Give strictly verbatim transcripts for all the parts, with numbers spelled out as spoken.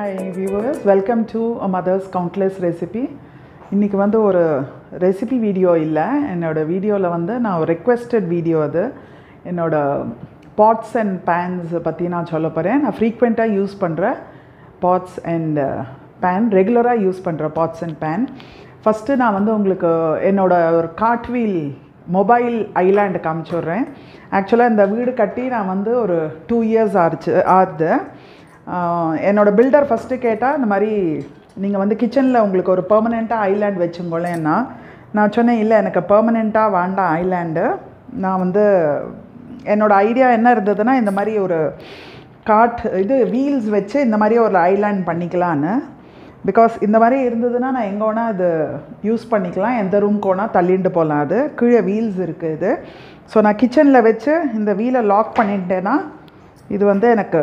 Hi viewers, welcome to a mother's countless recipe. இன்னைக்கு வந்து ஒரு ரெசிபி வீடியோ இல்லை, என்னோட வீடியோவில் வந்து நான் ஒரு ரெக்வெஸ்டட் வீடியோ. அது என்னோட பாட்ஸ் அண்ட் பேன்ஸ் பற்றி நான் சொல்ல போகிறேன். நான் ஃப்ரீக்வெண்ட்டாக யூஸ் பண்ணுற பாட்ஸ் அண்ட் பேன், ரெகுலராக யூஸ் பண்ணுற பாட்ஸ் அண்ட் பேன். ஃபஸ்ட்டு நான் வந்து உங்களுக்கு என்னோட ஒரு கார்ட்வீல் மொபைல் ஐலாண்டு காமிச்சுட்றேன். ஆக்சுவலாக இந்த வீடு கட்டி நான் வந்து ஒரு டூ இயர்ஸ் ஆச்சு ஆகுது. என்னோடய பில்டர் ஃபஸ்ட்டு கேட்டால் இந்த மாதிரி நீங்கள் வந்து கிச்சனில் உங்களுக்கு ஒரு பெர்மனெண்ட்டாக ஐலாண்ட் வச்சுங்கோலேன்னா, நான் சொன்னேன் இல்லை எனக்கு பெர்மனெண்ட்டாக வேண்டாம் ஐலாண்டு. நான் வந்து என்னோடய ஐடியா என்ன இருந்ததுன்னா, இந்த மாதிரி ஒரு காட் இது வீல்ஸ் வச்சு இந்த மாதிரி ஒரு ஐலாண்ட் பண்ணிக்கலான்னு. பிகாஸ் இந்த மாதிரி இருந்ததுன்னா நான் எங்கே வேணால் இது யூஸ் பண்ணிக்கலாம், எந்த ரூம்க்கு வேணால் தள்ளிட்டு போகலாம். அது கீழே வீல்ஸ் இருக்குது. ஸோ நான் கிச்சனில் வச்சு இந்த வீலை லாக் பண்ணிட்டேன்னா இது வந்து எனக்கு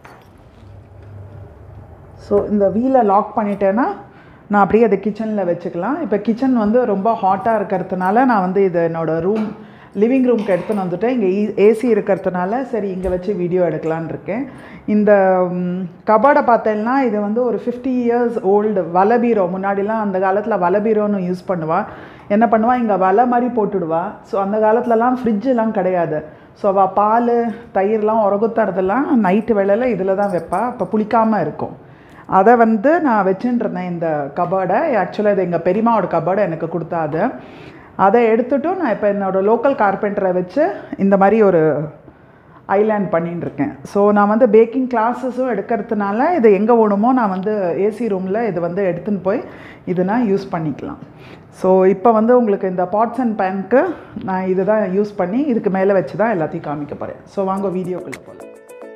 ஸோ இந்த வீலை லாக் பண்ணிட்டேன்னா நான் அப்படியே அதை கிச்சனில் வச்சுக்கலாம். இப்போ கிச்சன் வந்து ரொம்ப ஹாட்டாக இருக்கிறதுனால நான் வந்து இது என்னோடய ரூம் லிவிங் ரூம்க்கு எடுத்துன்னு வந்துட்டேன். இங்கே ஏசி இருக்கிறதுனால சரி இங்கே வச்சு வீடியோ எடுக்கலான் இருக்கேன். இந்த கபோர்டை பார்த்தேன்னா இது வந்து ஒரு ஃபிஃப்டி இயர்ஸ் ஓல்டு வலை-பீரோ. முன்னாடிலாம் அந்த காலத்தில் வலை-பீரோன்னு யூஸ் பண்ணுவாள். என்ன பண்ணுவாள், இங்கே வலை மாதிரி போட்டுடுவா. ஸோ அந்த காலத்துலலாம் ஃப்ரிட்ஜெலாம் கிடையாது. ஸோ அவள் பால் தயிர்லாம் உரகுத்துறதெல்லாம் நைட்டு வேளையில் இதில் தான் வைப்பா. அப்போ புளிக்காமல் இருக்கும். அதை வந்து நான் வச்சுட்டுருந்தேன் இந்த கபோர்டை. ஆக்சுவலாக இது எங்கள் பெரியம்மாவோட கபோர்டை எனக்கு கொடுத்தாது. அதை எடுத்துட்டும் நான் இப்போ என்னோடய லோக்கல் கார்பெண்டரை வச்சு இந்த மாதிரி ஒரு ஐலாண்ட் பண்ணின்னு இருக்கேன். ஸோ நான் வந்து பேக்கிங் கிளாஸஸும் எடுக்கிறதுனால இது எங்கே ஓணுமோ நான் வந்து ஏசி ரூமில் இது வந்து எடுத்துன்னு போய் இது நான் யூஸ் பண்ணிக்கலாம். ஸோ இப்போ வந்து உங்களுக்கு இந்த பாட்ஸ் அண்ட் பேனுக்கு நான் இது தான் யூஸ் பண்ணி இதுக்கு மேலே வச்சு தான் எல்லாத்தையும் காமிக்க போகிறேன். ஸோ வாங்க வீடியோக்குள்ளே போகலாம்.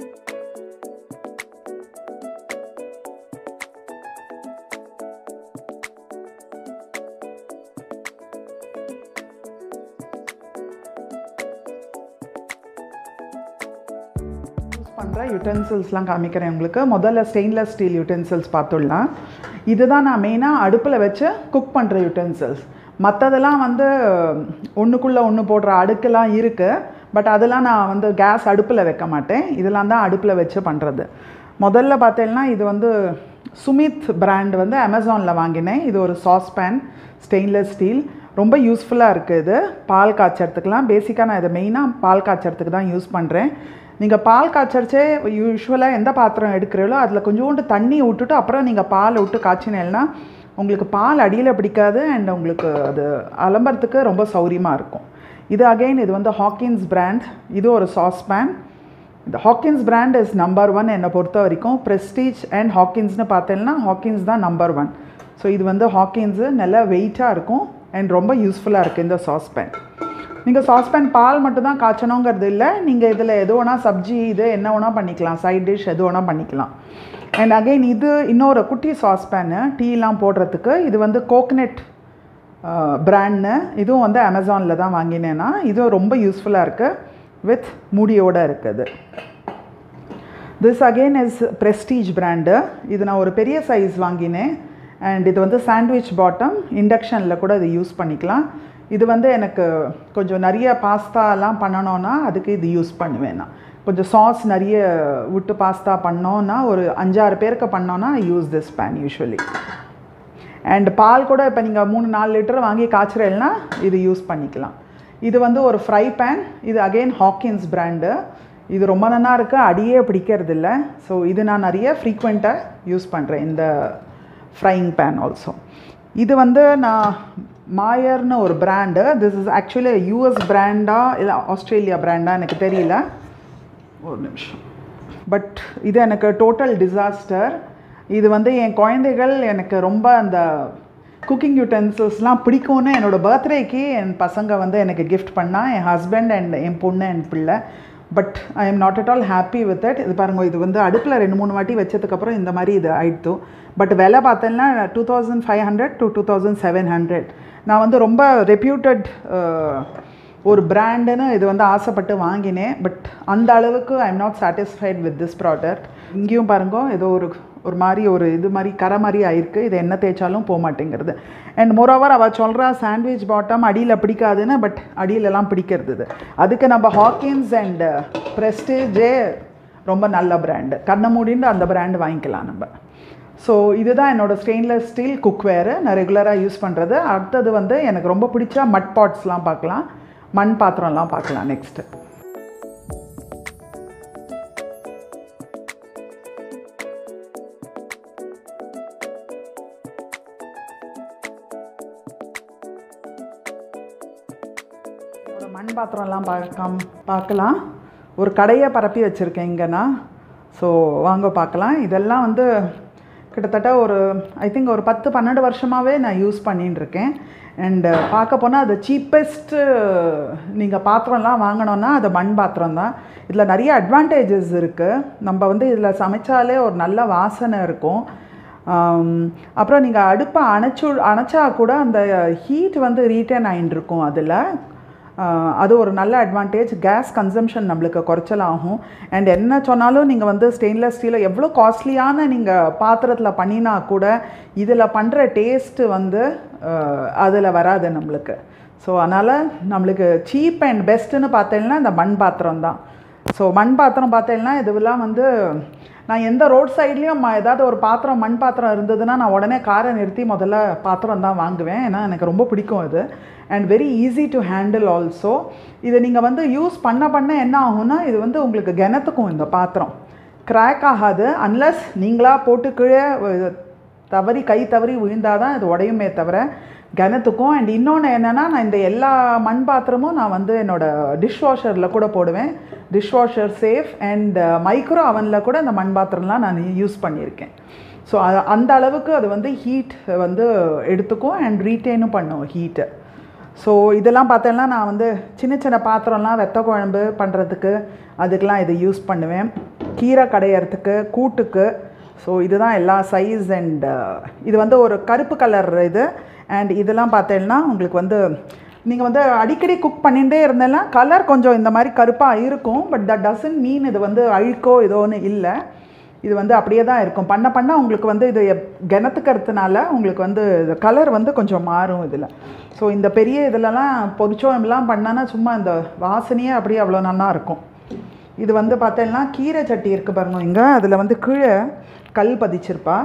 பண்ணுற யூட்டென்சில்ஸ்லாம் காமிக்கிறேன் உங்களுக்கு. முதல்ல ஸ்டெயின்லெஸ் ஸ்டீல் யூட்டென்சில்ஸ் பார்த்துடலாம். இதுதான் நான் மெயினாக அடுப்பில் வச்சு குக் பண்ணுற யூட்டென்சில்ஸ். மற்றதெல்லாம் வந்து ஒன்றுக்குள்ளே ஒன்று போடுற அடுக்கெல்லாம் இருக்குது. பட் அதெல்லாம் நான் வந்து கேஸ் அடுப்பில் வைக்க மாட்டேன். இதெல்லாம் தான் அடுப்பில் வச்சு பண்ணுறது. முதல்ல பார்த்தேன்னா இது வந்து சுமித் பிராண்ட் வந்து அமேசானில் வாங்கினேன். இது ஒரு சாஸ் பேன், ஸ்டெயின்லெஸ் ஸ்டீல், ரொம்ப யூஸ்ஃபுல்லாக இருக்குது. இது பால் காய்ச்சறதுக்கெலாம் பேசிக்காக நான் இதை மெயினாக பால் காய்ச்சறதுக்கு தான் யூஸ் பண்ணுறேன். நீங்கள் பால் காய்ச்சறச்சே யூஸ்வலாக எந்த பாத்திரம் எடுக்கிறீங்களோ அதில் கொஞ்சோண்டு தண்ணி விட்டுட்டு அப்புறம் நீங்கள் பால் விட்டு காய்ச்சினேன்னா உங்களுக்கு பால் அடியில் பிடிக்காது அண்ட் உங்களுக்கு அது அலம்புறதுக்கு ரொம்ப சௌரியமாக இருக்கும். இது அகெயின் இது வந்து ஹாக்கின்ஸ் பிராண்ட். இது ஒரு சாஸ் பேன். இந்த Hawkins brand is number one என்னை பொறுத்த வரைக்கும். ப்ரெஸ்டீஜ் அண்ட் ஹாக்கின்ஸ்னு பார்த்தேன்னா ஹாக்கின்ஸ் தான் நம்பர் ஒன். ஸோ இது வந்து ஹாக்கின்ஸு நல்லா வெயிட்டாக இருக்கும் அண்ட் ரொம்ப யூஸ்ஃபுல்லாக இருக்குது இந்த சாஸ் பேன். நீங்கள் சாஸ்பேன் பால் மட்டும் தான் காய்ச்சணுங்கிறது இல்லை. நீங்கள் இதில் எது வேணால் சப்ஜி இது என்ன வேணால் பண்ணிக்கலாம், சைட் டிஷ் எது வேணால் பண்ணிக்கலாம். அண்ட் அகெயின் இது இன்னொரு குட்டி சாஸ்பேனு டீலாம் போடுறதுக்கு. இது வந்து கோகனட் பிராண்ட்னு. இதுவும் வந்து அமேசானில் தான் வாங்கினேன்னா. இதுவும் ரொம்ப யூஸ்ஃபுல்லாக இருக்குது, வித் மூடியோடு இருக்குது. This again is Prestige brand. இது நான் ஒரு பெரிய சைஸ் வாங்கினேன். அண்ட் இது வந்து சாண்ட்விச் பாட்டம், இண்டக்ஷனில் கூட இது யூஸ் பண்ணிக்கலாம். இது வந்து எனக்கு கொஞ்சம் நிறைய பாஸ்தாலாம் பண்ணணுன்னா அதுக்கு இது யூஸ் பண்ணுவேன். நான் கொஞ்சம் சாஸ் நிறைய விட்டு பாஸ்தா பண்ணோன்னா ஒரு அஞ்சாறு பேருக்கு பண்ணோன்னா I use this pan usually. அண்ட் பால் கூட இப்போ நீங்கள் மூணு நாலு லிட்டர் வாங்கி காய்ச்சறேன்னா இது யூஸ் பண்ணிக்கலாம். இது வந்து ஒரு ஃப்ரை பேன். இது அகெயின் ஹாக்கின்ஸ் பிராண்டு. இது ரொம்ப நல்லா இருக்குது, அடியே பிடிக்கிறது இல்லை. ஸோ இது நான் நிறைய ஃப்ரீக்வெண்ட்டாக யூஸ் பண்ணுறேன் இந்த ஃப்ரையிங் பேன் ஆல்சோ. இது வந்து நான் மாயர்னு ஒரு brand. This is actually US பிராண்டா இல்லை ஆஸ்திரேலியா பிராண்டா எனக்கு தெரியல, ஒரு நிமிஷம். பட் இது எனக்கு டோட்டல் டிசாஸ்டர். இது வந்து என் குழந்தைகள் எனக்கு ரொம்ப அந்த குக்கிங் யூட்டென்சில்ஸ்லாம் பிடிக்கும்னு என்னோடய பர்த்டேக்கு என் பசங்க வந்து எனக்கு கிஃப்ட் பண்ணால், என் ஹஸ்பண்ட் அண்ட் என் பொண்ணு என் பிள்ளை. But I am not at all happy with it. இது பாருங்கள், இது வந்து அடுப்பில் ரெண்டு மூணு வாட்டி வச்சதுக்கப்புறம் இந்த மாதிரி இது ஆயிடுத்து. பட் விலை பார்த்தேன்னா two thousand five hundred to two thousand seven hundred நான் வந்து ரொம்ப ரெப்யூட்டட் ஒரு பிராண்டுன்னு இது வந்து ஆசைப்பட்டு வாங்கினேன். பட் அந்த அளவுக்கு I am not satisfied with this product. இங்கேயும் பாருங்க ஏதோ ஒரு ஒரு மாதிரி ஒரு இது மாதிரி கரை மாதிரி ஆயிருக்கு. இது என்ன தேய்ச்சாலும் போக மாட்டேங்கிறது. அண்ட் மோரோவர் அவள் சொல்கிறா சாண்ட்விச் பாட்டம் அடியில் பிடிக்காதுன்னு. பட் அடியிலலாம் பிடிக்கிறது. அதுக்கு நம்ம ஹாக்கின்ஸ் அண்ட் ப்ரெஸ்டீஜே ரொம்ப நல்ல பிராண்டு. கண்ணை மூடின்னு அந்த பிராண்டு வாங்கிக்கலாம் நம்ம. ஸோ இதுதான் என்னோடய ஸ்டெயின்லெஸ் ஸ்டீல் குக்வேரு நான் ரெகுலராக யூஸ் பண்ணுறது. அடுத்தது வந்து எனக்கு ரொம்ப பிடிச்ச மட் பாட்ஸ்லாம் பார்க்கலாம், மண் பாத்திரம்லாம் பார்க்கலாம் நெக்ஸ்ட்டு. மண் பாத்திரம்லாம் பார்க்கலாம் பார்க்கலாம் ஒரு கடையை பரப்பி வச்சுருக்கேன் இங்கேனா. ஸோ வாங்க பார்க்கலாம். இதெல்லாம் வந்து கிட்டத்தட்ட ஒரு ஐ திங்க் ஒரு பத்து பன்னெண்டு வருஷமாகவே நான் யூஸ் பண்ணின்னு இருக்கேன். அண்டு பார்க்க போனால் அது சீப்பஸ்ட்டு நீங்கள் பாத்திரம்லாம் வாங்கினோன்னா அது மண் பாத்திரம் தான். இதில் நிறைய அட்வான்டேஜஸ் இருக்குது. நம்ம வந்து இதில் சமைச்சாலே ஒரு நல்ல வாசனை இருக்கும். அப்புறம் நீங்கள் அடுப்பை அணைச்சு அணைச்சா கூட அந்த ஹீட் வந்து ரீட்டைன் ஆகிட்டு இருக்கும் அதில். அது ஒரு நல்ல அட்வான்டேஜ். கேஸ் கன்சம்ஷன் நம்மளுக்கு குறைச்சல் ஆகும். அண்ட் என்ன சொன்னாலும் நீங்கள் வந்து ஸ்டெயின்லெஸ் ஸ்டீலில் எவ்வளோ காஸ்ட்லியான நீங்கள் பாத்திரத்தில் பண்ணினா கூட இதில் பண்ணுற டேஸ்ட்டு வந்து அதில் வராது நம்மளுக்கு. ஸோ அதனால் நம்மளுக்கு சீப் அண்ட் பெஸ்ட்டுன்னு பார்த்தீங்கன்னா இந்த மண் பாத்திரம் தான். ஸோ மண் பாத்திரம் பார்த்தீங்கன்னா இதுவெல்லாம் வந்து நான் எந்த ரோட் சைட்லேயும் ஏதாவது ஒரு பாத்திரம் மண் பாத்திரம் இருந்ததுன்னா நான் உடனே காரை நிறுத்தி முதல்ல பாத்திரம் தான் வாங்குவேன். ஏன்னா எனக்கு ரொம்ப பிடிக்கும் இது. And very easy to handle also. இதை நீங்கள் வந்து யூஸ் பண்ண பண்ண என்ன ஆகும்னா இது வந்து உங்களுக்கு கிணத்துக்கும் இந்த பாத்திரம் கிராக் ஆகாது. அன்லஸ் நீங்களாக போட்டு கீழே தவறி கை தவறி விழுந்தால் தான் இது உடையுமே தவிர கிணத்துக்கும். அண்ட் இன்னொன்று என்னென்னா நான் இந்த எல்லா மண் பாத்திரமும் நான் வந்து என்னோடய டிஷ்வாஷரில் கூட போடுவேன். டிஷ்வாஷர் சேஃப் அண்ட் மைக்ரோ அவனில் கூட இந்த மண் பாத்திரம்லாம் நான் யூஸ் பண்ணியிருக்கேன். ஸோ அந்த அளவுக்கு அது வந்து ஹீட் வந்து எடுத்துக்கும் அண்ட் ரீட்டெயினும் பண்ணும் ஹீட்டு. ஸோ இதெல்லாம் பார்த்தோன்னா நான் வந்து சின்ன சின்ன பாத்திரம்லாம் வெத்த குழம்பு பண்ணுறதுக்கு அதுக்கெலாம் இதை யூஸ் பண்ணுவேன். கீரை கடையிறதுக்கு கூட்டுக்கு. ஸோ இதுதான் எல்லா சைஸ். அண்ட் இது வந்து ஒரு கருப்பு கலர் இது. அண்ட் இதெல்லாம் பார்த்தேன்னா உங்களுக்கு வந்து நீங்கள் வந்து அடிக்கடி குக் பண்ணிகிட்டே இருந்தேன்னா கலர் கொஞ்சம் இந்த மாதிரி கருப்பாக இருக்கும். பட் தட் டசன்ட் மீன் இது வந்து அழுக்கோ ஏதோன்னு இல்லை. இது வந்து அப்படியே தான் இருக்கும். பண்ண பண்ண உங்களுக்கு வந்து இது கிணத்துக்கிறதுனால உங்களுக்கு வந்து கலர் வந்து கொஞ்சம் மாறும் இதில். ஸோ இந்த பெரிய இதிலலாம் பொரிச்சோம்லாம் பண்ணான்னா சும்மா இந்த வாசனையே அப்படியே அவ்வளோ நல்லா இருக்கும். இது வந்து பார்த்தேன்னா கீரை சட்டி இருக்குது பாருங்க இங்கே. அதில் வந்து கீழே கல் பதிச்சிருப்பா.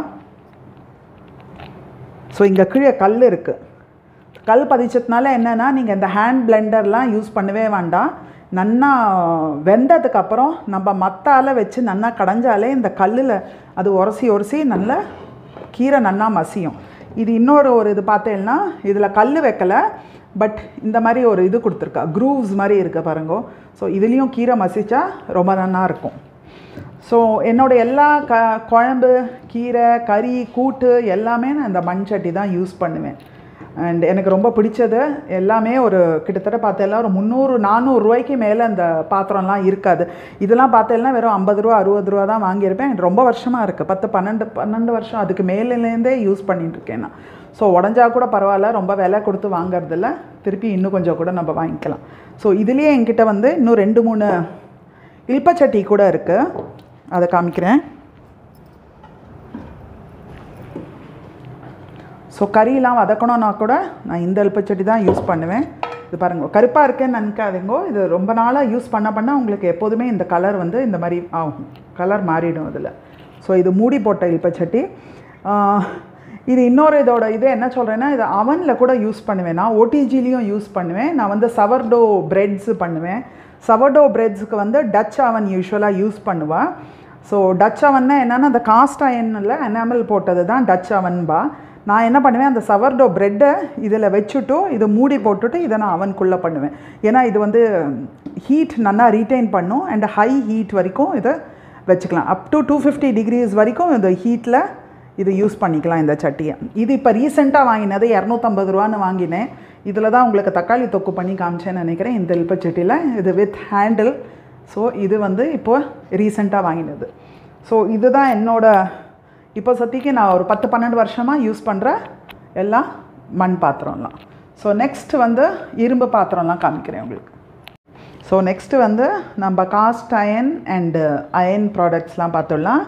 ஸோ இங்கே கீழே கல் இருக்குது. கல் பதிச்சதுனால என்னென்னா நீங்கள் இந்த ஹேண்ட் பிளெண்டர்லாம் யூஸ் பண்ணவே வேண்டாம். நன்னா வெந்ததுக்கப்புறம் நம்ம மத்தால் வச்சு நன்னா கடைஞ்சாலே இந்த கல்லில் அது உரசி உரசி நல்லா கீரை நன்னா மசியும். இது இன்னொரு ஒரு இது பார்த்தேன்னா இதில் கல் வைக்கலை, பட் இந்த மாதிரி ஒரு இது கொடுத்துருக்கா, க்ரூவ்ஸ் மாதிரி இருக்குது பாருங்க. ஸோ இதுலேயும் கீரை மசிச்சா ரொம்ப நல்லா இருக்கும். ஸோ என்னோடய எல்லா க குழம்பு கீரை கறி கூட்டு எல்லாமே நான் இந்த மண் சட்டி தான் யூஸ் பண்ணுவேன். அண்ட் எனக்கு ரொம்ப பிடிச்சது எல்லாமே ஒரு கிட்டத்தட்ட பார்த்தேன்னா ஒரு முந்நூறு நானூறுரூவாய்க்கு மேலே அந்த பாத்திரம்லாம் இருக்காது. இதெல்லாம் பார்த்தேன்னா வெறும் ஐம்பது ரூபா அறுபது ரூபா தான் வாங்கியிருப்பேன். எனக்கு ரொம்ப வருஷமாக இருக்குது. பத்து பன்னெண்டு பன்னெண்டு வருஷம் அதுக்கு மேலேருந்தே யூஸ் பண்ணிகிட்ருக்கேன் நான். ஸோ உடஞ்சா கூட பரவாயில்ல, ரொம்ப விலை கொடுத்து வாங்கிறதில்ல. திருப்பி இன்னும் கொஞ்சம் கூட நம்ம வாங்கிக்கலாம். ஸோ இதுலேயே என்கிட்ட வந்து இன்னும் ரெண்டு மூணு இல்பச்சட்டி கூட இருக்குது. அதை காமிக்கிறேன். ஸோ கறியெலாம் வதக்கணுன்னா கூட நான் இந்த இல்பச்சட்டி தான் யூஸ் பண்ணுவேன். இது பாருங்க கருப்பாக இருக்குன்னு நினைக்காதீங்கோ. இது ரொம்ப நாளாக யூஸ் பண்ண பண்ண உங்களுக்கு எப்போதுமே இந்த கலர் வந்து இந்த மாதிரி ஆகும், கலர் மாறிடும் இதில். ஸோ இது மூடி போட்ட இல்பச்சட்டி. இது இன்னொரு இதோட இது என்ன சொல்கிறேன்னா இது அவனில் கூட யூஸ் பண்ணுவேன். நான் ஓடிஜிலையும் யூஸ் பண்ணுவேன். நான் வந்து சவர்டோ பிரெட்ஸு பண்ணுவேன். சவர்டோ பிரெட்ஸுக்கு வந்து டச் அவன் யூஸ்வலாக யூஸ் பண்ணுவேன். ஸோ டச் அவன்னா என்னென்னா அந்த காஸ்ட் அயனில் எனாமல் போட்டது தான் டச் அவன்பா. நான் என்ன பண்ணுவேன், அந்த சவர்டோ ப்ரெட்டை இதில் வச்சுட்டு இதை மூடி போட்டுட்டு இதை நான் அவனுக்குள்ளே பண்ணுவேன். ஏன்னா இது வந்து ஹீட் நல்லா ரீட்டைன் பண்ணும். அண்ட் ஹை ஹீட் வரைக்கும் இதை வச்சுக்கலாம். Up to two fifty degrees வரைக்கும் இந்த ஹீட்டில் இது யூஸ் பண்ணிக்கலாம் இந்த சட்டியை. இது இப்போ ரீசெண்டாக வாங்கினது இரநூத்தம்பது ரூபான்னு வாங்கினேன். இதில் தான் உங்களுக்கு தக்காளி தொக்கு பண்ணி காமிச்சேன்னு நினைக்கிறேன் இந்த இல்பச்சட்டியில். இது வித் ஹேண்டில். ஸோ இது வந்து இப்போது ரீசெண்டாக வாங்கினது. ஸோ இதுதான் என்னோட இப்போ சத்திக்கு நான் ஒரு பத்து பன்னெண்டு வருஷமாக யூஸ் பண்ணுற எல்லா மண் பாத்திரம்லாம். ஸோ நெக்ஸ்ட் வந்து இரும்பு பாத்திரம்லாம் காமிக்கிறேன் உங்களுக்கு. ஸோ நெக்ஸ்ட்டு வந்து நம்ம காஸ்ட் அயன் அண்டு அயன் ப்ராடக்ட்ஸ்லாம் பார்த்துடலாம்.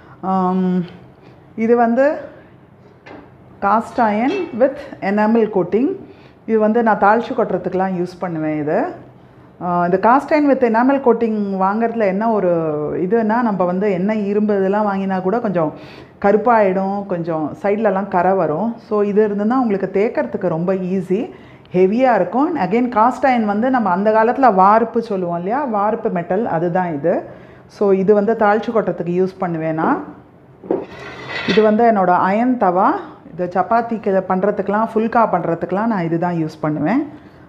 இது வந்து cast iron with enamel coating. இது வந்து நான் தாளிச்சு கொட்டுறதுக்கெலாம் யூஸ் பண்ணுவேன். இது இந்த cast iron with enamel coating வாங்குறதுல என்ன ஒரு இதுனா நம்ம வந்து எண்ணெய் இரும்பு இதெல்லாம் வாங்கினா கூட கொஞ்சம் கருப்பாயிடும், கொஞ்சம் சைட்லலாம் கரை வரும். ஸோ இது இருந்துன்னா உங்களுக்கு தேய்க்கிறதுக்கு ரொம்ப ஈஸி, ஹெவியாக இருக்கும். அகெயின் காஸ்ட் அயர்ன் வந்து நம்ம அந்த காலத்தில் வார்ப்பு சொல்லுவோம் இல்லையா, வார்ப்பு மெட்டல் அதுதான் இது. ஸோ இது வந்து தாளிச்சு கொட்டுறதுக்கு யூஸ் பண்ணுவேன்னா. இது வந்து என்னோடய அயன் தவா. இது சப்பாத்திக்கு பண்ணுறதுக்கெலாம் ஃபுல்கா பண்ணுறதுக்கெலாம் நான் இது தான் யூஸ் பண்ணுவேன்.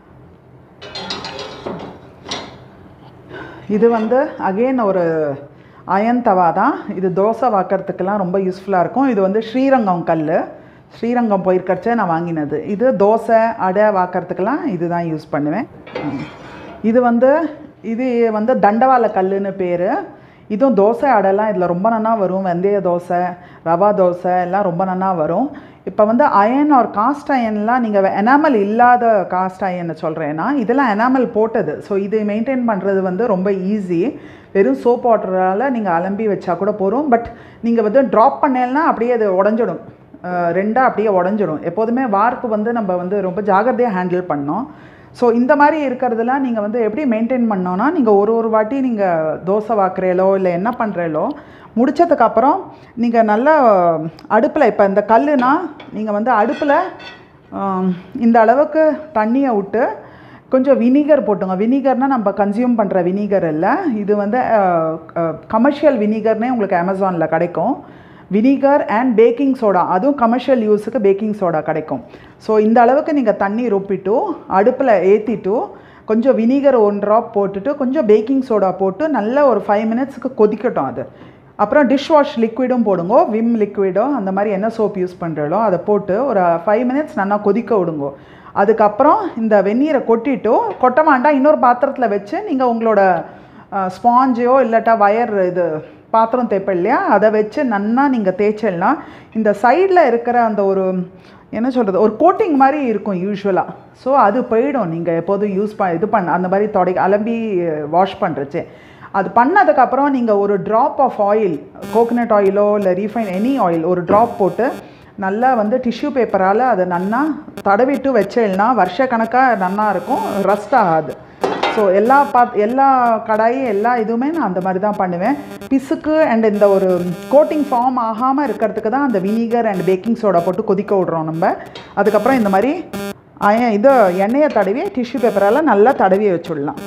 இது வந்து அகெயின் ஒரு அயன் தவா தான். இது தோசை வாக்கிறதுக்கெல்லாம் ரொம்ப யூஸ்ஃபுல்லாக இருக்கும். இது வந்து ஸ்ரீரங்கம் கல், ஸ்ரீரங்கம் போயிருக்கச்சே நான் வாங்கினது. இது தோசை அடை வாக்கிறதுக்கெல்லாம் இது தான் யூஸ் பண்ணுவேன். இது வந்து இது வந்து தண்டவாள கல்லுன்னு பேர். இதுவும் தோசை அடைலாம் இதில் ரொம்ப நல்லா வரும். வெந்தய தோசை, ரவா தோசை எல்லாம் ரொம்ப நல்லா வரும். இப்போ வந்து அயன் ஒரு காஸ்ட் அயன்லாம் நீங்கள் எனாமல் இல்லாத காஸ்ட் அயன்னு சொல்கிறேன்னா இதெல்லாம் எனாமல் போட்டது. ஸோ இது மெயின்டைன் பண்ணுறது வந்து ரொம்ப ஈஸி. வெறும் சோப் வாட்டரால் நீங்கள் அலம்பி வச்சா கூட போகிறோம். பட் நீங்கள் வந்து ட்ராப் பண்ணேன்னா அப்படியே அது உடஞ்சிடும், ரெண்டாக அப்படியே உடஞ்சிடும். எப்போதுமே வார்ப்பு வந்து நம்ம வந்து ரொம்ப ஜாகிரதையாக ஹேண்டில் பண்ணோம். ஸோ இந்த மாதிரி இருக்கிறதுலாம் நீங்கள் வந்து எப்படி மெயின்டைன் பண்ணோன்னா, நீங்கள் ஒரு ஒரு வாட்டி நீங்கள் தோசை வாக்குறீங்களோ இல்லை என்ன பண்ணுறீங்களோ முடித்ததுக்கப்புறம் நீங்கள் நல்லா அடுப்பில், இப்போ இந்த கல்லுனா நீங்கள் வந்து அடுப்பில் இந்த அளவுக்கு தண்ணியை விட்டு கொஞ்சம் வினிகர் போட்டுங்க. வினிகர்னால் நம்ம கன்சியூம் பண்ணுற வினிகர் இல்லை, இது வந்து கமர்ஷியல் வினிகர்னே உங்களுக்கு அமேசானில் கிடைக்கும். வினிகர் அண்ட் பேக்கிங் சோடா, அதுவும் கமர்ஷியல் யூஸுக்கு பேக்கிங் சோடா கிடைக்கும். ஸோ இந்த அளவுக்கு நீங்கள் தண்ணி ரொப்பிட்டு அடுப்பில் ஏற்றிட்டு கொஞ்சம் வினிகர் ஒன் ட்ராப் போட்டுட்டு கொஞ்சம் பேக்கிங் சோடா போட்டு நல்லா ஒரு ஃபைவ் மினிட்ஸுக்கு கொதிக்கட்டும் அது. அப்புறம் டிஷ்வாஷ் லிக்விடும் போடுங்க, விம் லிக்விடோ அந்த மாதிரி என்ன சோப் யூஸ் பண்ணுறீங்களோ அதை போட்டு ஒரு ஃபைவ் மினிட்ஸ் நல்லா கொதிக்க விடுங்க. அதுக்கப்புறம் இந்த வெந்நீரை கொட்டிட்டு கொட்ட வேண்டாம், இன்னொரு பாத்திரத்தில் வச்சு நீங்கள் உங்களோட ஸ்பாஞ்சோ இல்லாட்டா வயர் இது பாத்திரம் தேய்ப்ப இல்லையா அதை வச்சு நன்னா நீங்கள் தேய்ச்சல்னா இந்த சைடில் இருக்கிற அந்த ஒரு என்ன சொல்கிறது ஒரு கோட்டிங் மாதிரி இருக்கும் யூஸ்வலாக. ஸோ அது போயிடும் நீங்கள் எப்போதும் யூஸ் ப இது பண்ண அந்த மாதிரி தொடை அலம்பி வாஷ் பண்ணுறச்சு. அது பண்ணதுக்கப்புறம் நீங்கள் ஒரு ட்ராப் ஆஃப் ஆயில், கோகனட் ஆயிலோ இல்லை ரீஃபைன் எனி ஆயில் ஒரு ட்ராப் போட்டு நல்லா வந்து டிஷ்யூ பேப்பரால் அதை நன்னா தடவிட்டு வச்சேன்னா வருஷ கணக்காக நன்னா இருக்கும், ரஸ்ட் ஆகாது. ஸோ எல்லா பாத் எல்லா கடாயும் எல்லா இதுவுமே நான் அந்த மாதிரி தான் பண்ணுவேன். பிசுக்கு அண்ட் இந்த ஒரு கோட்டிங் ஃபார்ம் ஆகாமல் இருக்கிறதுக்கு தான் அந்த வினிகர் அண்ட் பேக்கிங் சோடா போட்டு கொதிக்க விட்றோம் நம்ம. அதுக்கப்புறம் இந்த மாதிரி இது எண்ணெயை தடவி டிஷ்யூ பேப்பரால் நல்லா தடவி வச்சுடலாம்.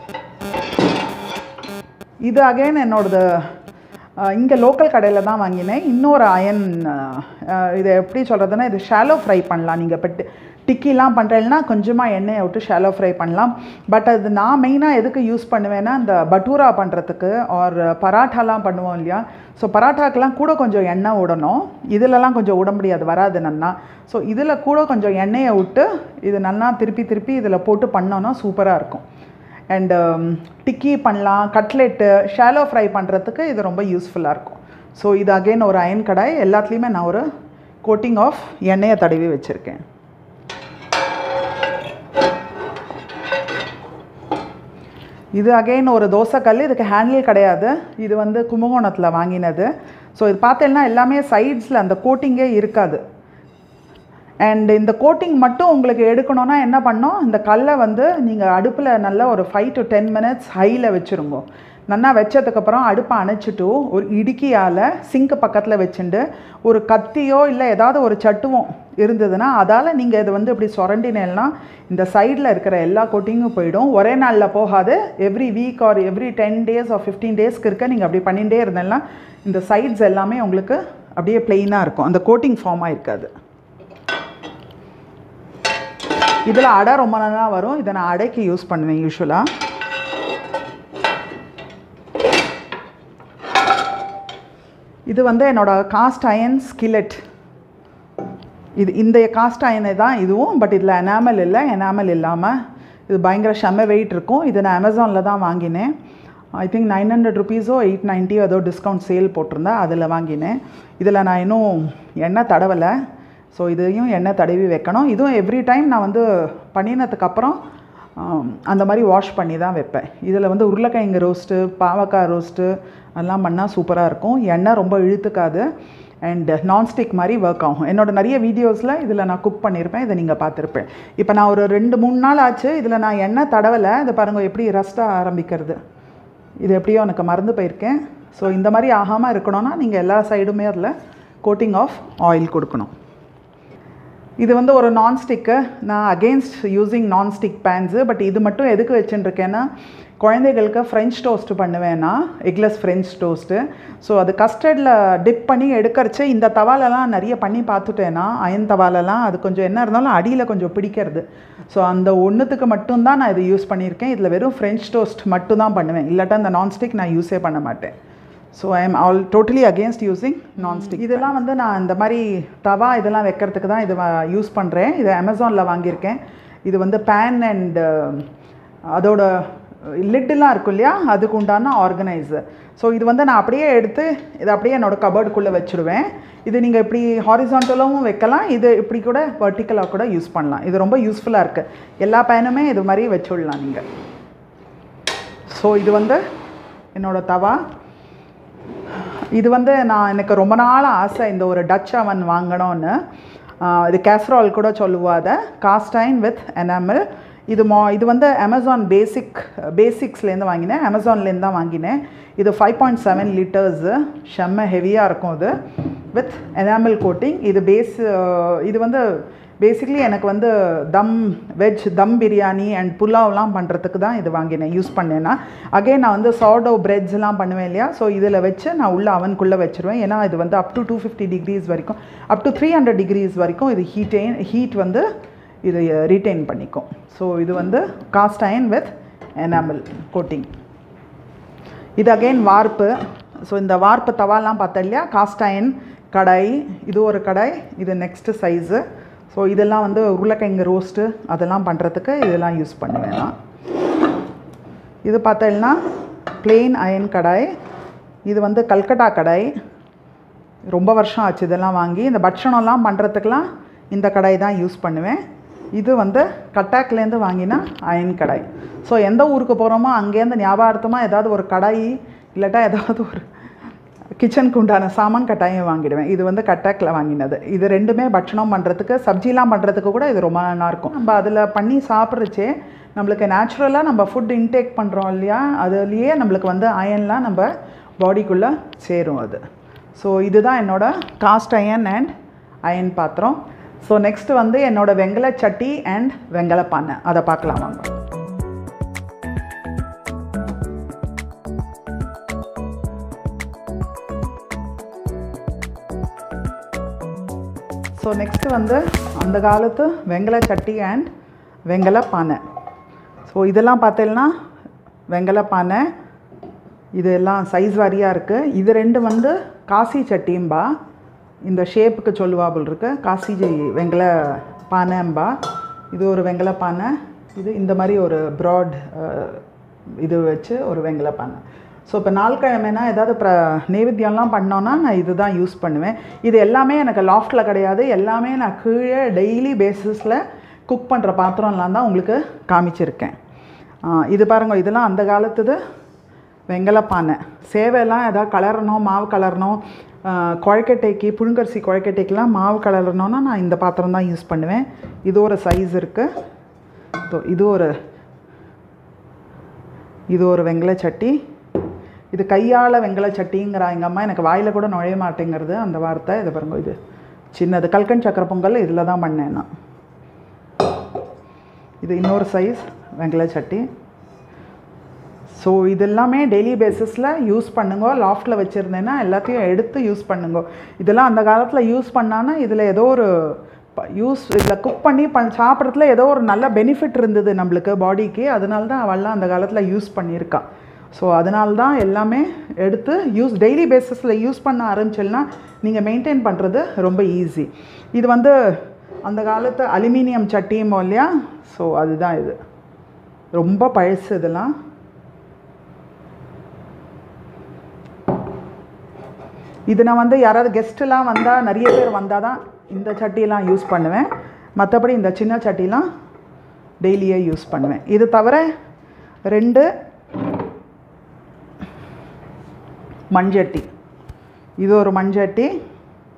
இது அகைன் என்னோடது இங்கே லோக்கல் கடையில் தான் வாங்கினேன். இன்னொரு அயன், இதை எப்படி சொல்கிறதுனா இது ஷாலோ ஃப்ரை பண்ணலாம். நீங்கள் இப்போ டிக்கிலாம் பண்ணுறேன்னா கொஞ்சமாக எண்ணெயை விட்டு ஷாலோ ஃப்ரை பண்ணலாம். பட் அது நான் மெயினாக எதுக்கு யூஸ் பண்ணுவேன்னா இந்த பட்டூரா பண்ணுறதுக்கு ஆர் பராட்டாலாம் பண்ணுவோம் இல்லையா, ஸோ பராட்டாக்கெலாம் கூட கொஞ்சம் எண்ணெய் விடணும். இதிலலாம் கொஞ்சம் விட முடியாது, வராது நன்னா. ஸோ இதில் கூட கொஞ்சம் எண்ணெயை விட்டு இது நல்லா திருப்பி திருப்பி இதில் போட்டு பண்ணோன்னா சூப்பராக இருக்கும். அண்டு டிக்கி பண்ணலாம், கட்லெட்டு ஷாலோ ஃப்ரை பண்ணுறதுக்கு இது ரொம்ப யூஸ்ஃபுல்லாக இருக்கும். ஸோ இது அகெயின் ஒரு அயன் கடாய், எல்லாத்துலேயுமே நான் ஒரு கோட்டிங் ஆஃப் எண்ணெயை தடவி வச்சுருக்கேன். இது அகெயின் ஒரு தோசைக்கல், இதுக்கு ஹேண்டில் கிடையாது, இது வந்து கும்பகோணத்தில் வாங்கினது. ஸோ இது பார்த்தீங்கன்னா எல்லாமே சைட்ஸில் அந்த கோட்டிங்கே இருக்காது. அண்ட் இந்த கோட்டிங் மட்டும் உங்களுக்கு எடுக்கணுன்னா என்ன பண்ணோம், இந்த கல்லை வந்து நீங்கள் அடுப்பில் நல்லா ஒரு ஃபைவ் டு டென் மினிட்ஸ் ஹையில் வச்சுருங்க. நல்லா வச்சதுக்கப்புறம் அடுப்பை அணைச்சிட்டு ஒரு இடுக்கியால் சிங்க்கு பக்கத்தில் வச்சுட்டு ஒரு கத்தியோ இல்லை ஏதாவது ஒரு சட்டுவம் இருந்ததுன்னா அதால் நீங்கள் இதை வந்து இப்படி சுரண்டினேன்னா இந்த சைடில் இருக்கிற எல்லா கோட்டிங்கும் போயிடும். ஒரே நாளில் போகாது, every week or every ten days or fifteen டேஸ்க்கு இருக்க நீங்கள் அப்படி பண்ணிகிட்டே இருந்தேன்னா இந்த சைட்ஸ் எல்லாமே உங்களுக்கு அப்படியே பிளெயினாக இருக்கும், அந்த கோட்டிங் ஃபார்மாக இருக்காது. இதில் அடை ரொம்ப நல்லா வரும், இதை நான் அடைக்கு யூஸ் பண்ணுவேன் யூஸ்வலாக. இது வந்து என்னோடய காஸ்ட் அயன் ஸ்கில்லெட். இது இந்த காஸ்ட் அயனை தான் இதுவும், பட் இதில் எனாமல் இல்லை. எனாமல் இல்லாமல் இது பயங்கர செம்ம வெயிட் இருக்கும். இது நான் அமேசானில் தான் வாங்கினேன். ஐ திங்க் நைன் ஹண்ட்ரட் ருபீஸோ எயிட் நைன்ட்டியோ ஏதோ டிஸ்கவுண்ட் சேல் போட்டிருந்தேன், அதில் வாங்கினேன். இதில் நான் இன்னும் எண்ணெய் தடவலை. ஸோ இதையும் எண்ணெய் தடவி வைக்கணும். இதுவும் எவ்ரி டைம் நான் வந்து பண்ணினதுக்கப்புறம் அந்த மாதிரி வாஷ் பண்ணி தான் வைப்பேன். இதில் வந்து உருளைக்கிழங்கு ரோஸ்ட்டு, பாவக்காய் ரோஸ்ட்டு அதெல்லாம் பண்ணால் சூப்பராக இருக்கும். எண்ணெய் ரொம்ப இழுத்துக்காது. அண்ட் நான்ஸ்டிக் மாதிரி ஒர்க் ஆகும். என்னோட நிறைய வீடியோஸில் இதில் நான் குக் பண்ணியிருப்பேன், இதை நீங்கள் பார்த்துருப்பேன். இப்போ நான் ஒரு ரெண்டு மூணு நாள் ஆச்சு இதில் நான் எண்ணெய் தடவலை. இதை பாருங்கள் எப்படி ரஸ்ட்டாக ஆரம்பிக்கிறது. இது எப்படியோ எனக்கு மறந்து போயிருக்கேன். ஸோ இந்த மாதிரி ஆகாமல் இருக்கணும்னா நீங்கள் எல்லா சைடுமே அதில் கோட்டிங் ஆஃப் ஆயில் கொடுக்கணும். இது வந்து ஒரு நான்ஸ்டிக்கு. நான் against using nonstick pans. But இது மட்டும் எதுக்கு வச்சுட்டுருக்கேன்னா, குழந்தைகளுக்கு ஃப்ரெஞ்ச் டோஸ்ட்டு பண்ணுவேன்னா, எக்லெஸ் ஃப்ரெஞ்ச் டோஸ்ட்டு. ஸோ அது கஸ்டர்டில் டிப் பண்ணி எடுக்கிறச்சு இந்த தவாலெல்லாம் நிறைய பண்ணி பார்த்துட்டேன்னா, அயன் தவாலெல்லாம் அது கொஞ்சம் என்ன இருந்தாலும் அடியில் கொஞ்சம் பிடிக்கிறது. ஸோ அந்த ஒன்றுத்துக்கு மட்டும்தான் நான் இது யூஸ் பண்ணியிருக்கேன். இதில் வெறும் ஃப்ரெஞ்ச் டோஸ்ட் மட்டும் தான் பண்ணுவேன். இல்லாட்டா இந்த நான்ஸ்டிக் நான் யூஸே பண்ண மாட்டேன். So I am all totally against using nonstick. இதெல்லாம் வந்து நான் இந்த மாதிரி தவா இதெல்லாம் வைக்கிறதுக்கு தான் இது யூஸ் பண்ணுறேன். இது அமேசானில் வாங்கியிருக்கேன். இது வந்து பேன் அண்ட் அதோட லிட்டெலாம் இருக்கும் இல்லையா, அதுக்கு உண்டான ஆர்கனைசர். ஸோ இது வந்து நான் அப்படியே எடுத்து இதை அப்படியே என்னோடய கபோர்டுக்குள்ளே வச்சுடுவேன். இது நீங்கள் இப்படி ஹாரிசான்டலாகவும் வைக்கலாம், இது இப்படி கூட வெர்டிக்கலாக கூட யூஸ் பண்ணலாம். இது ரொம்ப யூஸ்ஃபுல்லாக இருக்குது. எல்லா பேனுமே இது மாதிரி வச்சுடலாம் நீங்கள். ஸோ இது வந்து என்னோடய தவா. இது வந்து நான் எனக்கு ரொம்ப நாள் ஆசை இந்த ஒரு டச் அவன் வாங்கணும்னு. இது கேஸ்ட்ரால் கூட சொல்லுவாத, காஸ்ட் அயர்ன் வித் எனாமல். இது மோ இது வந்து அமேசான் பேசிக் பேசிக்ஸ்லேருந்து வாங்கினேன், அமேசான்லேருந்து தான் வாங்கினேன். இது ஃபைவ் பாயிண்ட் செவன் லிட்டர்ஸு, செம்ம ஹெவியாக இருக்கும் இது, வித் எனாமல் கோட்டிங். இது பேஸ் இது வந்து பேசிக்லி எனக்கு வந்து தம் வெஜ் தம் பிரியாணி அண்ட் புலாவ்லாம் பண்ணுறதுக்கு தான் இது வாங்கினேன், யூஸ் பண்ணேன்னா. அகைன் நான் வந்து சார்டோ பிரெட்ஸ்லாம் பண்ணுவேன் இல்லையா, ஸோ இதில் வச்சு நான் உள்ள அவனுக்குள்ளே வச்சுருவேன். ஏன்னா இது வந்து up to two fifty degrees வரைக்கும், up to three hundred degrees வரைக்கும் இது ஹீட்டெயின் ஹீட் வந்து இது ரீட்டைன் பண்ணிக்கும். ஸோ இது வந்து cast iron with enamel coating. இது அகெயின் வார்ப்பு. ஸோ இந்த வார்ப்பு தவாலாம் பார்த்தா இல்லையா, காஸ்ட் அயர்ன் கடாய். இது ஒரு கடாய், இது நெக்ஸ்ட்டு சைஸு. ஸோ இதெல்லாம் வந்து உருளைக்கிழங்கு ரோஸ்ட்டு அதெல்லாம் பண்ணுறதுக்கு இதெல்லாம் யூஸ் பண்ணுவேன் நான். இது பார்த்தீங்கன்னா பிளெயின் அயன் கடாய். இது வந்து கல்கட்டா கடாய். ரொம்ப வருஷம் ஆச்சு இதெல்லாம் வாங்கி. இந்த பட்சணம்லாம் பண்ணுறதுக்கெலாம் இந்த கடாய் தான் யூஸ் பண்ணுவேன். இது வந்து கட்டாக்லேருந்து வாங்கினா அயன் கடாய். ஸோ எந்த ஊருக்கு போகிறோமோ அங்கேருந்து ஞாபகார்த்தமாக ஏதாவது ஒரு கடாய் இல்லாட்டா ஏதாவது ஒரு கிச்சனுக்கு உண்டான சாமான் கட்டாயம் வாங்கிடுவேன். இது வந்து கட்டாக்கில் வாங்கினது. இது ரெண்டுமே பட்சணம் பண்ணுறதுக்கு, சப்ஜிலாம் பண்ணுறதுக்கு கூட இது ரொம்ப நல்லாயிருக்கும். நம்ம அதில் பண்ணி சாப்பிட்றச்சே நம்மளுக்கு நேச்சுரலாக நம்ம ஃபுட் இன்டேக் பண்ணுறோம் இல்லையா, அதுலேயே நம்மளுக்கு வந்து அயன்லாம் நம்ம பாடிக்குள்ளே சேரும் அது. ஸோ இதுதான் என்னோடய காஸ்ட் அயன் அண்ட் அயன் பாத்திரம். ஸோ நெக்ஸ்ட்டு வந்து என்னோடய வெங்கல சட்டி அண்ட் வெங்கல பானை, அதை பார்க்கலாம் வாங்க. ஸோ நெக்ஸ்ட்டு வந்து அந்த காலத்து வெங்கல சட்டி அண்ட் வெங்கல பானை. ஸோ இதெல்லாம் பார்த்தீங்கன்னா வெங்கல பானை, இது எல்லாம் சைஸ் வாரியாக இருக்குது. இது ரெண்டு வந்து காசி சட்டியும்பா, இந்த ஷேப்புக்கு சொல்லுவாபுல் இருக்குது, காசி வெங்கல பானைம்பா. இது ஒரு வெங்கல பானை. இது இந்த மாதிரி ஒரு ப்ராட் இது வச்சு ஒரு வெங்கல பானை. ஸோ இப்போ நாள்கிழமைனா ஏதாவது ப்ர நைவேத்தியம்லாம் பண்ணோன்னா நான் இது தான் யூஸ் பண்ணுவேன். இது எல்லாமே எனக்கு லாஃப்டில் கிடையாது, எல்லாமே நான் கீழே டெய்லி பேஸிஸில் குக் பண்ணுற பாத்திரம்லாம் தான் உங்களுக்கு காமிச்சிருக்கேன். இது பாருங்கள், இதெல்லாம் அந்த காலத்துது வெங்கல பானை. சேவையெல்லாம் எதாவது கலரணும், மாவு கலரணும், குழக்கட்டைக்கு புழுங்கரிசி குழக்கட்டைக்கெலாம் மாவு கலரணும்னா நான் இந்த பாத்திரம் தான் யூஸ் பண்ணுவேன். இது ஒரு சைஸ் இருக்குது. இது ஒரு இது ஒரு வெங்கல சட்டி. இது கையால் வெங்கல சட்டிங்கிறா எங்கள் அம்மா, எனக்கு வாயில் கூட நுழைய மாட்டேங்கிறது அந்த வார்த்தை. இதை பாருங்க, இது சின்னது கல்கன் சக்கரை பொங்கல் இதில் தான் பண்ணேன் நான். இது இன்னொரு சைஸ் வெங்கல சட்டி. ஸோ இது எல்லாமே டெய்லி பேஸிஸில் யூஸ் பண்ணுங்க. லாஃப்டில் வச்சுருந்தேன்னா எல்லாத்தையும் எடுத்து யூஸ் பண்ணுங்க. இதெல்லாம் அந்த காலத்தில் யூஸ் பண்ணான்னா இதில் ஏதோ ஒரு யூஸ், இதில் குக் பண்ணி பண் சாப்பிட்றதுல ஏதோ ஒரு நல்ல பெனிஃபிட் இருந்தது நம்மளுக்கு பாடிக்கு. அதனால தான் அவள்லாம் அந்த காலத்தில் யூஸ் பண்ணியிருக்கான். ஸோ அதனால தான் எல்லாமே எடுத்து யூஸ் டெய்லி பேஸிஸில் யூஸ் பண்ண ஆரம்பிச்சல்னா நீங்கள் மெயின்டைன் பண்ணுறது ரொம்ப ஈஸி. இது வந்து அந்த காலத்து அலுமினியம் சட்டியுமோ இல்லையா, ஸோ அதுதான் இது. ரொம்ப பழசு இதெல்லாம். இது நான் வந்து யாராவது கெஸ்ட்டெலாம் வந்தால், நிறைய பேர் வந்தால் தான் இந்த சட்டியெல்லாம் யூஸ் பண்ணுவேன். மற்றபடி இந்த சின்ன சட்டிலாம் டெய்லியே யூஸ் பண்ணுவேன். இது தவிர ரெண்டு மண்சட்டி. இது ஒரு மண்சட்டி,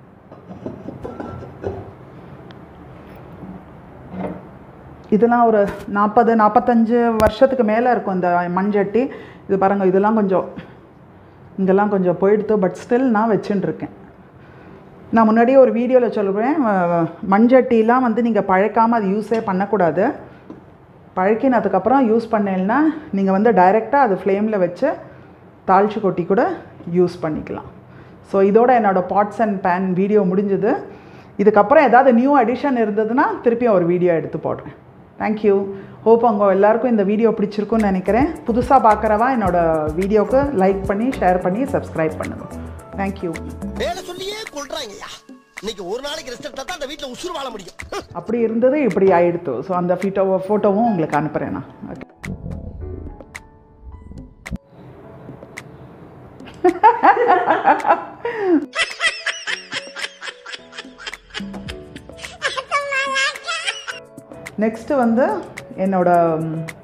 இதெல்லாம் ஒரு நாற்பது நாற்பத்தஞ்சு வருஷத்துக்கு மேலே இருக்கும் இந்த மண்சட்டி. இது பாருங்கள், இதெல்லாம் கொஞ்சம் இங்கெல்லாம் கொஞ்சம் போயிடுத்து. பட் ஸ்டில் நான் வச்சுட்டுருக்கேன். நான் முன்னாடியே ஒரு வீடியோவில் சொல்லுவேன், மண்சட்டிலாம் வந்து நீங்கள் பழைக்காமல் அது யூஸே பண்ணக்கூடாது. பழக்கினதுக்கப்புறம் யூஸ் பண்ணேன்னா நீங்கள் வந்து டைரெக்டாக அது ஃப்ளேமில் வச்சு தாளித்து கொட்டி கூட யூஸ் பண்ணிக்கலாம். ஸோ இதோட என்னோடய பாட்ஸ் அண்ட் பேன் வீடியோ முடிஞ்சுது. இதுக்கப்புறம் ஏதாவது நியூ அடிஷன் இருந்ததுன்னா திருப்பியும் ஒரு வீடியோ எடுத்து போடுறேன். தேங்க்யூ. ஹோப் உங்கள் எல்லாருக்கும் இந்த வீடியோ பிடிச்சிருக்குன்னு நினைக்கிறேன். புதுசாக பார்க்குறவா என்னோடய வீடியோவுக்கு லைக் பண்ணி ஷேர் பண்ணி சப்ஸ்கிரைப் பண்ணுங்கள். தேங்க்யூ. அப்படி இருந்தது இப்படி ஆயிடுத்து. ஸோ அந்த ஃபோட்டோ ஃபோட்டோவும் உங்களுக்கு அனுப்புகிறேன் நான். ஓகே. நெக்ஸ்ட்டு வந்து என்னோட